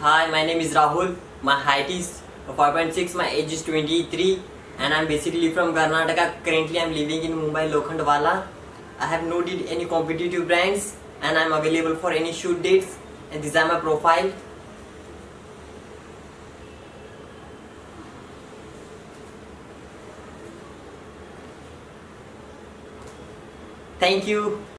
Hi, my name is Rahul. My height is 5.6. My age is 23, and I'm basically from Karnataka. Currently, I'm living in Mumbai, Lokhandwala. I have no did any competitive brands, and I'm available for any shoot dates. And this is my profile. Thank you.